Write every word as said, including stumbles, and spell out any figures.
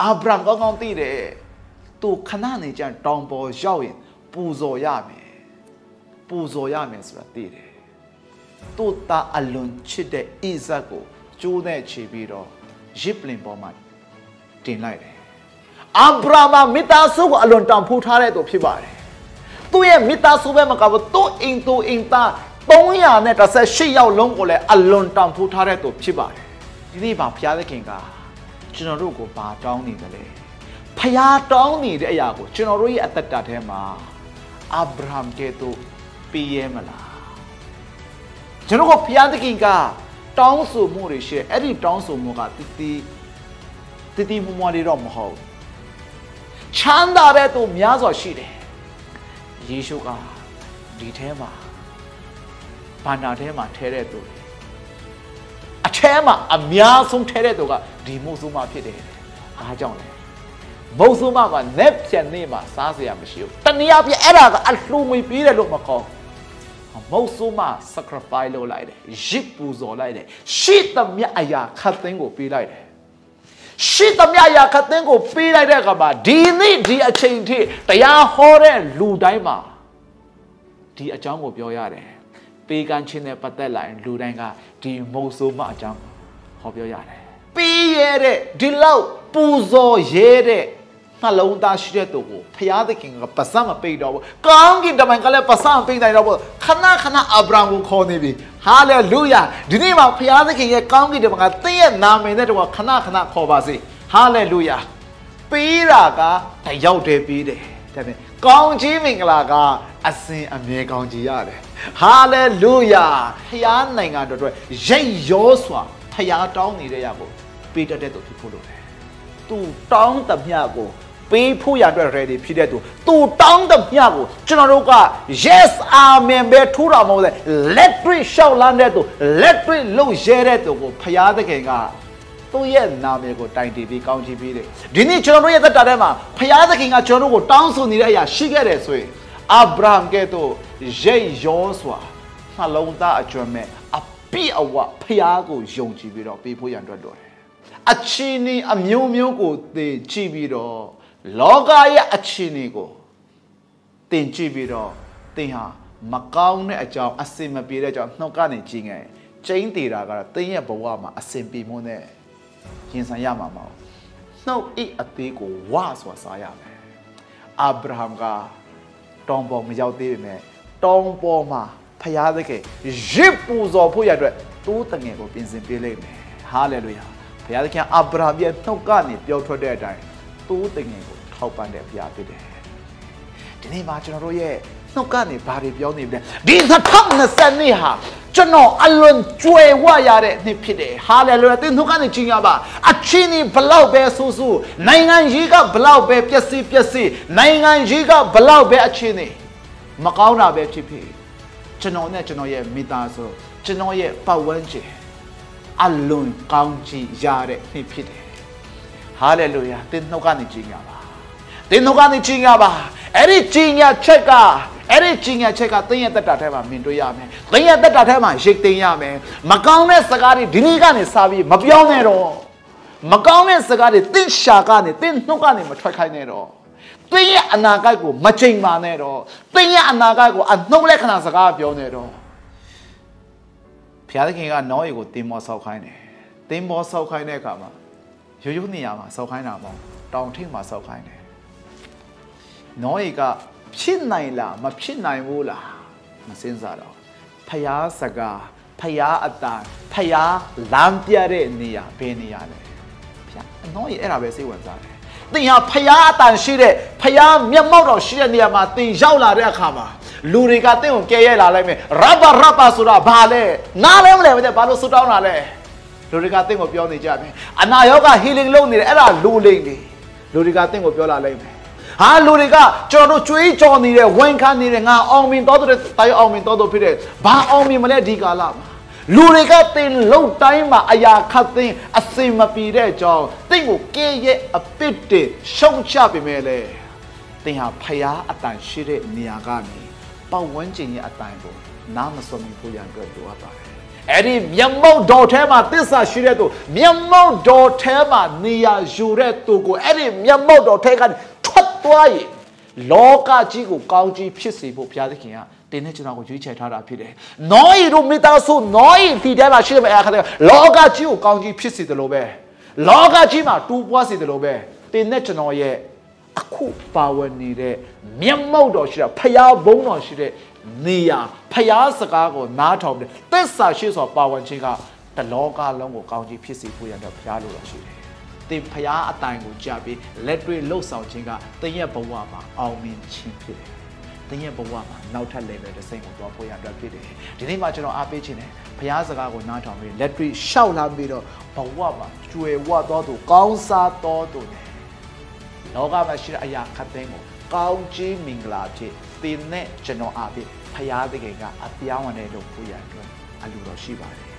အာဗြဟံကောင်းကောင်းသိတယ်သူခဏနေကြတောင်ပေါ်ရောက်ရင်ပူဇော်ရမယ်ပူဇော်ရမယ်ဆိုတာသိတယ်သူတာအလွန်ချစ်တဲ့ဣဇက်ကိုကျိုးနဲ့ချီပြီးတော့ရစ်ပလင်ပေါ်မှာတင်လိုက်တယ်အာဗြဟံမိသားစုကိုအလွန်တောင်ဖူးထားတဲ့သူဖြစ်ပါတယ်သူ့ရဲ့မိသားစုပဲမကဘူးသူ့အိမ်သူအိမ်သားသုံးရာနဲ့တစ်ဆက်ရှစ်ယောက်လုံးကိုလည်းအလွန်တောင်ဖူးထားတဲ့သူဖြစ်ပါတယ်ဒီနေ့ပါဘုရားသခင်ကကျွန်တော်တို့ကိုဘာတောင်းနေတယ်လဲဖျားတောင်းနေတဲ့အရာကိုကျွန်တော်တို့ရဲ့အသက်တာထဲမှာအာဗြဟံကဲ့သို့ပေးရမလားကျွန်တော်ကဖျားသခင်ကတောင်းဆိုမှုတွေရှိအဲ့ဒီတောင်းဆိုမှုကတီတီတီတီမွမွားတွေတော့မဟုတ်ချမ်းသာတဲ့သူများစွာရှိတယ်ယေရှုကဒီထဲမှာဘာနာထဲမှာထဲတဲ့သူအထဲမှာအများဆုံးထဲတဲ့သူကဒီမုတ်ဆိုးမဖြစ်တယ်အားကြောင့်လေမုတ်ဆိုးမကလက်ဖြန်နေမှာစားစရာမရှိဘူးတနည်းအားဖြင့်အဲ့ဒါကအလှူငွေပေးတယ်လို့မခေါ်မုတ်ဆိုးမ sacrifice လုပ်လိုက်တယ်ရစ်ပူဇော်လိုက်တယ်ရှိသမျှအရာခတ်သိမ်းကိုပေးလိုက်တယ်ရှိသမျှအရာခတ်သိမ်းကိုပေးလိုက်တဲ့အခါမှာဒီနေ့ဒီအချိန်ထိတရားဟောတဲ့လူတိုင်းမှာဒီအကြောင်းကိုပြောရတယ်ပေးကမ်းခြင်းနဲ့ပတ်သက်လာရင်လူတိုင်းကဒီမုတ်ဆိုးမအကြောင်းဟောပြောရတယ်ပေးရတဲ့ဒီလောက်ပူဇော်ရဲတဲ့နှလုံးသားရှိတဲ့သူကိုဖျားသခင်ကပတ်စံမပေးတော့ဘူးကောင်းကင်တမန်ကလည်းပတ်စံမပေးနိုင်တော့ဘူးခဏခဏအာဗြဟံကိုခေါ်နေပြီဟာလေလုယာဒီနေ့မှာဖျားသခင်ရဲ့ကောင်းကင်တမန်ကသင်ရဲ့နာမည်နဲ့တကွာခဏခဏခေါ်ပါစေဟာလေလုယာပေးတာကတယောက်တည်းပေးတယ်ဒါပေမဲ့ကောင်းကြီးမင်္ဂလာကအစဉ်အမြဲကောင်းကြီးရတယ်ဟာလေလုယာဖျားနိုင်ငံတော်အတွက်ရိတ်ရောစွာဖျားတောင်းနေတဲ့ရကိုပေးတတ်တဲ့သူဖြစ်ဖို့လိုတယ်သူတောင်းသမျှကိုပေးဖို့ရအတွက် ready ဖြစ်တဲ့သူသူတောင်းသမျှကိုကျွန်တော်တို့က yes amen ပဲထူတာမဟုတ်လေ let it ရှောက်လန်းတဲ့သူ let it လှုပ်ရဲတဲ့သူကိုဖျားသခင်ကသူ့ရဲ့နာမည်ကိုတိုင်တည်ပြီးကောင်းချီးပေးတယ်ဒီနေ့ကျွန်တော်တို့ရဲ့သက်တာထဲမှာဖျားသခင်ကကျွန်တော်တို့ကိုတောင်းဆိုနေတဲ့အရာရှိခဲ့တယ်ဆိုရင်အာဗြဟံကဲ့သို့ရိတ်ရောစွာနှလုံးသားအကျွမ်းမဲ့အပြည့်အဝဖျားကိုယုံကြည်ပြီးတော့ပေးဖို့ရန်အတွက်လိုတယ်အချင်းဤအမျိုးမျိုးကိုသင်ကြည့်ပြီးတော့လောကရဲ့အချင်းဤကိုသင်ကြည့်ပြီးတော့သင်ဟာမကောင်းတဲ့အကြောင်းအစင်မပြေတဲ့အကြောင်းနှုတ်ကနေကြည့်ငယ်ကျင်းတည်တာကတော့သင်ရဲ့ဘဝမှာအစင်ပြေမှုနဲ့ရင်ဆိုင်ရမှာမဟုတ်နှုတ်ဤအသေးကိုဝါစွာစားရမယ်အာဗြဟံကတောင်ပေါ်မရောက်သေးပေမဲ့တောင်ပေါ်မှာဖျားသခင်ရစ်ပူဇော်ဖို့ရအတွက်တိုးတငယ်ကိုပြင်ဆင်ပေးလိုက်မယ်ဟာလေလုယာဘုရားသခင်အာဗြဟံရဲ့နှုတ်ကနေပြောထွက်တဲ့အတိုင်းတိုးတငယ်ကိုထောက်ပံ့တဲ့ဘုရားဖြစ်တယ်ဒီနေ့မှာကျွန်တော်တို့ရဲ့နှုတ်ကနေဘာတွေပြောနေလဲဒီနှစ်ထောင်နှစ်ဆယ်နှစ်ဟာကျွန်တော်အလွန်ကြွယ်ဝရတဲ့နှစ်ဖြစ်တယ်ဟာလေလုယာသင်နှုတ်ကနေကြင်ရပါအချင်းဒီဘလောက်ပဲဆူဆူနိုင်ငံကြီးကဘလောက်ပဲပျက်စီးပျက်စီးနိုင်ငံကြီးကဘလောက်ပဲအချင်းဒီမကောင်းတာပဲဖြစ်ဖြစ်ကျွန်တော်နဲ့ကျွန်တော်ရဲ့မိသားစုကျွန်တော်ရဲ့ပတ်ဝန်းကျင်အလွန်ကောင်းကြီးရတဲ့နှစ်ဖြစ်တယ်ဟာလေလုယာသင်နှုတ်ကနေကြင်ရပါသင်နှုတ်ကနေကြင်ရပါအဲ့ဒီကြင်ရချက်ကအဲ့ဒီကြင်ရချက်ကသင်ရဲ့တက်တာထဲမှာမြင်တွေ့ရမယ်သင်ရဲ့တက်တာထဲမှာရိတ်သိမ်းရမယ်မကောင်းတဲ့စကားတွေဒီနေ့ကနေစပြီးမပြောနဲ့တော့မကောင်းတဲ့စကားတွေသင်ရှာကနေသင်နှုတ်ကနေမထွက်ခိုင်းနဲ့တော့သင်ရဲ့အနာဂတ်ကိုမချိန်ပါနဲ့တော့သင်ရဲ့အနာဂတ်ကိုအနှုတ်လက္ခဏာစကားပြောနေတော့ဘုရားသခင်ကနောယေကိုတင်မောဆောက်ခိုင်းတယ်တင်မောဆောက်ခိုင်းတဲ့အခါမှာရိုးရိုးနေရာမှာဆောက်ခိုင်းတာမဟုတ်တောင်ထိပ်မှာဆောက်ခိုင်းတယ်နောယေကဖြစ်နိုင်လားမဖြစ်နိုင်ဘူးလားမစင်စားတော့ဖျားစကားဖျားအတန်ဖျားလမ်းပြတဲ့နေရာဘယ်နေရာလဲဘုရားနောယေအဲ့ဒါပဲစိတ်ဝင်စားတယ်သင်ဟာဖျားအတန်ရှိတဲ့ဖျားမျက်မှောက်တော်ရှိတဲ့နေရာမှာသင်ရောက်လာတဲ့အခါမှာလူတွေကသင်ကိုကယ်ရဲလာလိုက်မယ်ရဘရဘဆိုတာဘာလဲနားလဲမလဲမသိဘာလို့ဆူတောင်းတာလဲလူတွေကသင်ကိုပြောနေကြတယ်အနာရောဂါ healing လုပ်နေတယ်အဲ့ဒါလူလိမ့်နေလူတွေကသင်ကိုပြောလာလိုက်မယ်ဟာလူတွေကကျွန်တော်တို့ကြွေးကြော်နေတယ်ဝန်ခံနေတယ်ငါအောင်မြင်တော်တဲ့တိုင်းအောင်မြင်တော်တော်ဖြစ်တဲ့ဘာအောင်မြင်မလဲဒီကာလမှာလူတွေကသင်လုံတိုင်းမှာအရာခတ်သိမ်းအစင်မပြေတဲ့အကြောင်းသင်ကိုကဲရဲ့အပစ်တင်ရှုံချပေမဲ့လေသင်ဟာဖျားအတန်ရှိတဲ့နေရာကနေပတ်ဝန်းကျင်ရဲ့အတိုင်းကိုနားမစွန့်မိဖို့ရန်အတွက်လိုအပ်ပါတယ်အဲ့ဒီမျက်မှောက်တော်ထဲမှာသစ္စာရှိတဲ့သူမျက်မှောက်တော်ထဲမှာနေရာယူတဲ့သူကိုအဲ့ဒီမျက်မှောက်တော်ထဲကနေထွက်သွားရင်လောကကြီးကိုကောင်းကြီးဖြစ်စေဖို့ဘုရားသခင်ကတင်းနဲ့ကျွန်တော်ကိုရွေးချယ်ထားတာဖြစ်တယ်။နောဤတို့မိသားစုနောဤဒီထဲမှာရှိတဲ့အခါကျလောကကြီးကိုကောင်းကြီးဖြစ်စေတယ်လို့ပဲလောကကြီးမှာတူပွားစေတယ်လို့ပဲတင်းနဲ့ကျွန်တော်ရဲ့အခုပါဝင်နေတဲ့မျက်မှောက်တော်ရှိတာဖျားဘုံတော်ရှိတဲ့နေရာဖျားစကားကိုနားထောင်တယ်သစ္စာရှိစွာပါဝင်ခြင်းကတလောကလုံးကိုကောင်းကြီးဖြစ်စေဖို့ရတဲ့ဖျားလိုတော်ရှိတယ်။တင်ဖျားအတိုင်ကိုကြားပြီးလက်တွေ့လှုပ်ဆောင်ခြင်းကတည့်ရဲ့ဘဝမှာအောင်မြင်ခြင်းဖြစ်တယ်။တည့်ရဲ့ဘဝမှာနောက်ထပ် level တစ်ဆင့်ကိုသွားဖို့ရတဲ့ဖြစ်တယ်။ဒီနေ့မှာကျွန်တော်အားပေးခြင်းနဲ့ဖျားစကားကိုနားထောင်ပြီးလက်တွေ့ရှောက်လာပြီးတော့ဘဝမှာကျွယ်ဝတော်သူကောင်းစားတော်သူနဲ့လောကမှာရှိတဲ့အရာခတ်သိမ်းကိုကောင်းကြီးမင်္ဂလာဖြစ်တင်နဲ့ကျွန်တော်အားဖြင့်ဖျားသခင်ကအပြောင်းအလဲလုပ်ဖို့ရအတွက်အလိုတော်ရှိပါတယ်